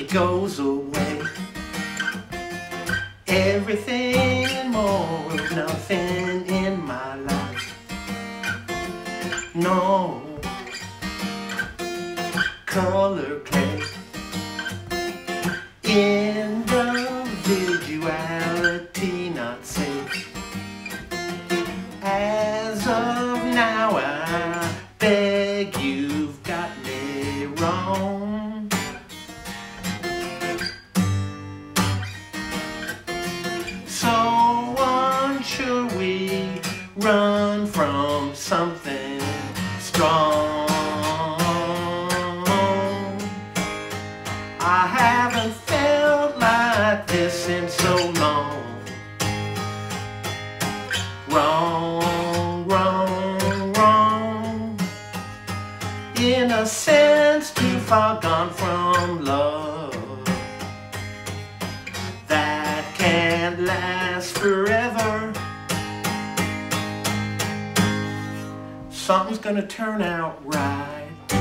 it goes away. Everything and more, nothing in my life. No color clay, individuality not safe. As of now, I beg, you've got me wrong. So unsure, we run from something strong. I haven't felt like this in so long. Wrong, wrong, wrong. In a sense, too far gone from love that can't last forever. Something's gonna turn out right.